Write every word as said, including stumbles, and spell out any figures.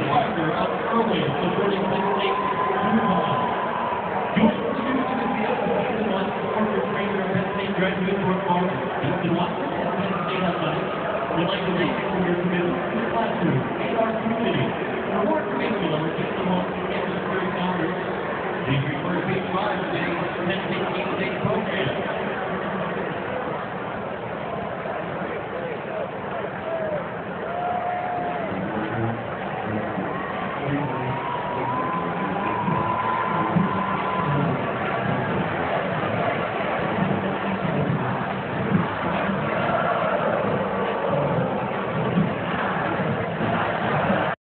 Parker up early, supporting Penn State uniform. Joining the students in the field, the season one corporate trainer of Penn State graduate North Park, Ethan Watson and Penn State Athletics would like to thank you for your commitment to the classroom and our community. For more information on the season one campus career calendar, please refer to page five of today's Penn State